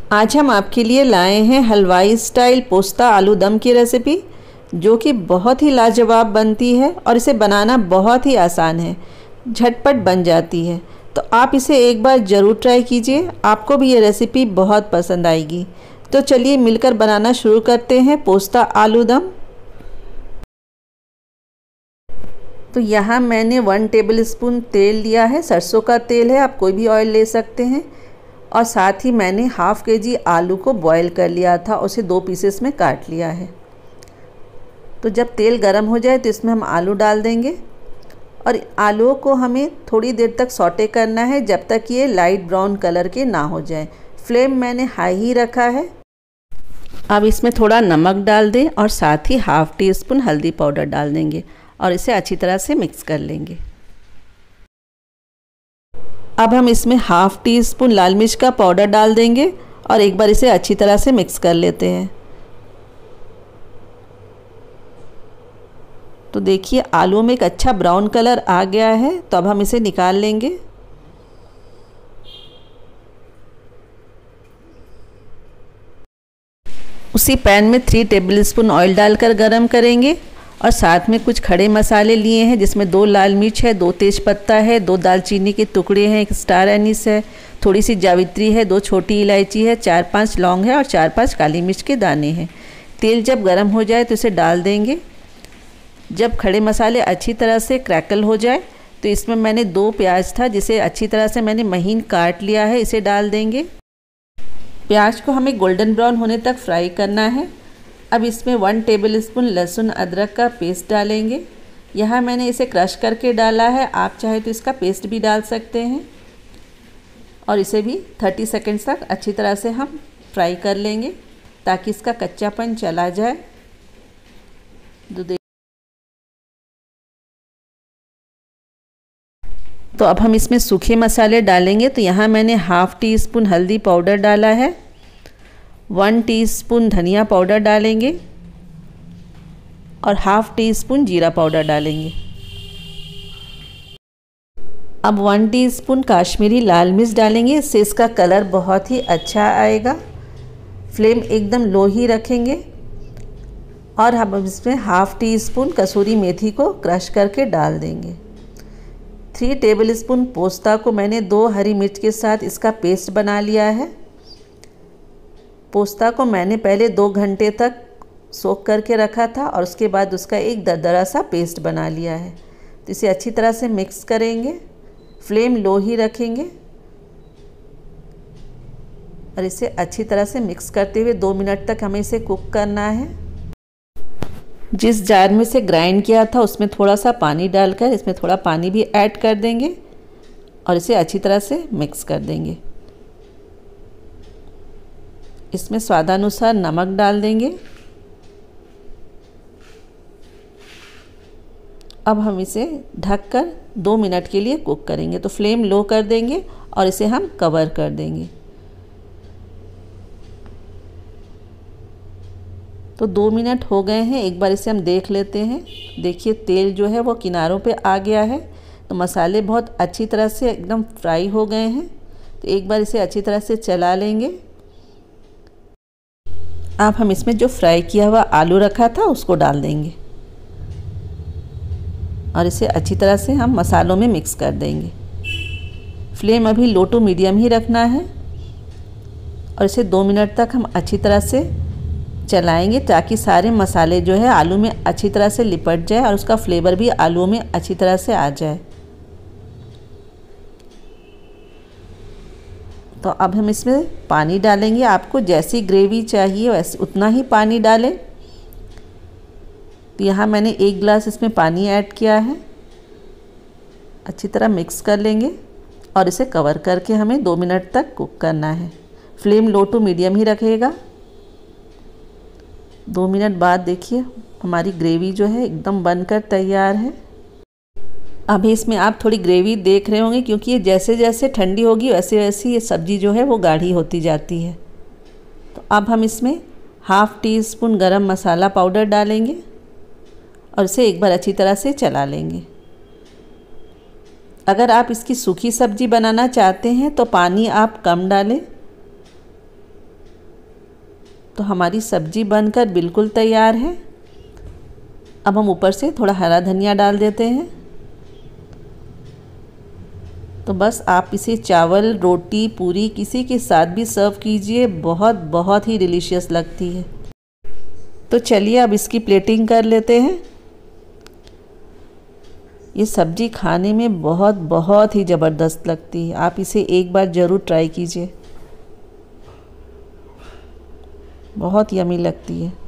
आज हम आपके लिए लाए हैं हलवाई स्टाइल पोस्ता आलू दम की रेसिपी, जो कि बहुत ही लाजवाब बनती है और इसे बनाना बहुत ही आसान है, झटपट बन जाती है। तो आप इसे एक बार ज़रूर ट्राई कीजिए, आपको भी ये रेसिपी बहुत पसंद आएगी। तो चलिए मिलकर बनाना शुरू करते हैं पोस्ता आलू दम। तो यहाँ मैंने 1 टेबलस्पून तेल लिया है, सरसों का तेल है, आप कोई भी ऑयल ले सकते हैं। और साथ ही मैंने हाफ़ केजी आलू को बॉईल कर लिया था, उसे 2 पीसेस में काट लिया है। तो जब तेल गर्म हो जाए तो इसमें हम आलू डाल देंगे और आलूओं को हमें थोड़ी देर तक सौटे करना है, जब तक ये लाइट ब्राउन कलर के ना हो जाए। फ्लेम मैंने हाई ही रखा है। अब इसमें थोड़ा नमक डाल दें और साथ ही हाफ़ टी स्पून हल्दी पाउडर डाल देंगे और इसे अच्छी तरह से मिक्स कर लेंगे। अब हम इसमें हाफ़ टी स्पून लाल मिर्च का पाउडर डाल देंगे और एक बार इसे अच्छी तरह से मिक्स कर लेते हैं। तो देखिए आलू में एक अच्छा ब्राउन कलर आ गया है, तो अब हम इसे निकाल लेंगे। उसी पैन में 3 टेबलस्पून ऑयल डालकर गरम करेंगे और साथ में कुछ खड़े मसाले लिए हैं, जिसमें 2 लाल मिर्च है, 2 तेज़पत्ता है, 2 दालचीनी के टुकड़े हैं, 1 स्टार एनिस है, थोड़ी सी जावित्री है, 2 छोटी इलायची है, 4-5 लौंग है और 4-5 काली मिर्च के दाने हैं। तेल जब गर्म हो जाए तो इसे डाल देंगे। जब खड़े मसाले अच्छी तरह से क्रैकल हो जाए तो इसमें मैंने 2 प्याज था, जिसे अच्छी तरह से मैंने महीन काट लिया है, इसे डाल देंगे। प्याज को हमें गोल्डन ब्राउन होने तक फ्राई करना है। अब इसमें 1 टेबलस्पून लहसुन अदरक का पेस्ट डालेंगे। यहाँ मैंने इसे क्रश करके डाला है, आप चाहे तो इसका पेस्ट भी डाल सकते हैं। और इसे भी 30 सेकंड्स तक अच्छी तरह से हम फ्राई कर लेंगे, ताकि इसका कच्चापन चला जाए। तो अब हम इसमें सूखे मसाले डालेंगे। तो यहाँ मैंने हाफ़ टी स्पून हल्दी पाउडर डाला है, 1 टीस्पून धनिया पाउडर डालेंगे और हाफ़ टी स्पून जीरा पाउडर डालेंगे। अब 1 टीस्पून काश्मीरी लाल मिर्च डालेंगे, इससे इसका कलर बहुत ही अच्छा आएगा। फ्लेम एकदम लो ही रखेंगे और हम इसमें हाफ़ टी स्पून कसूरी मेथी को क्रश करके डाल देंगे। 3 टेबलस्पून पोस्ता को मैंने 2 हरी मिर्च के साथ इसका पेस्ट बना लिया है। पोस्ता को मैंने पहले 2 घंटे तक सोक करके रखा था और उसके बाद उसका एक दरदरा सा पेस्ट बना लिया है। तो इसे अच्छी तरह से मिक्स करेंगे, फ्लेम लो ही रखेंगे और इसे अच्छी तरह से मिक्स करते हुए 2 मिनट तक हमें इसे कुक करना है। जिस जार में से ग्राइंड किया था उसमें थोड़ा सा पानी डालकर इसमें थोड़ा पानी भी ऐड कर देंगे और इसे अच्छी तरह से मिक्स कर देंगे। इसमें स्वादानुसार नमक डाल देंगे। अब हम इसे ढककर 2 मिनट के लिए कुक करेंगे। तो फ्लेम लो कर देंगे और इसे हम कवर कर देंगे। तो 2 मिनट हो गए हैं, एक बार इसे हम देख लेते हैं। देखिए तेल जो है वो किनारों पे आ गया है, तो मसाले बहुत अच्छी तरह से एकदम फ्राई हो गए हैं। तो एक बार इसे अच्छी तरह से चला लेंगे। अब हम इसमें जो फ्राई किया हुआ आलू रखा था उसको डाल देंगे और इसे अच्छी तरह से हम मसालों में मिक्स कर देंगे। फ्लेम अभी लो टू मीडियम ही रखना है और इसे 2 मिनट तक हम अच्छी तरह से चलाएंगे, ताकि सारे मसाले जो है आलू में अच्छी तरह से लिपट जाए और उसका फ्लेवर भी आलू में अच्छी तरह से आ जाए। तो अब हम इसमें पानी डालेंगे। आपको जैसी ग्रेवी चाहिए वैसे उतना ही पानी डालें। तो यहाँ मैंने 1 गिलास इसमें पानी ऐड किया है। अच्छी तरह मिक्स कर लेंगे और इसे कवर करके हमें 2 मिनट तक कुक करना है। फ्लेम लो टू मीडियम ही रखिएगा। 2 मिनट बाद देखिए हमारी ग्रेवी जो है एकदम बनकर तैयार है। अभी इसमें आप थोड़ी ग्रेवी देख रहे होंगे, क्योंकि ये जैसे जैसे ठंडी होगी वैसे वैसे ये सब्ज़ी जो है वो गाढ़ी होती जाती है। तो अब हम इसमें हाफ़ टी स्पून गरम मसाला पाउडर डालेंगे और इसे एक बार अच्छी तरह से चला लेंगे। अगर आप इसकी सूखी सब्ज़ी बनाना चाहते हैं तो पानी आप कम डालें तो हमारी सब्जी बनकर बिल्कुल तैयार है। अब हम ऊपर से थोड़ा हरा धनिया डाल देते हैं। तो बस आप इसे चावल, रोटी, पूरी किसी के साथ भी सर्व कीजिए, बहुत ही डिलीशियस लगती है। तो चलिए अब इसकी प्लेटिंग कर लेते हैं। ये सब्ज़ी खाने में बहुत ही ज़बरदस्त लगती है। आप इसे एक बार ज़रूर ट्राई कीजिए, बहुत यमी लगती है।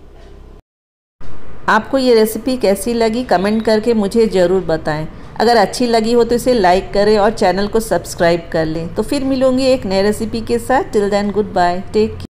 आपको ये रेसिपी कैसी लगी कमेंट करके मुझे ज़रूर बताएं। अगर अच्छी लगी हो तो इसे लाइक करें और चैनल को सब्सक्राइब कर लें। तो फिर मिलूँगी एक नई रेसिपी के साथ। Till then goodbye, take care.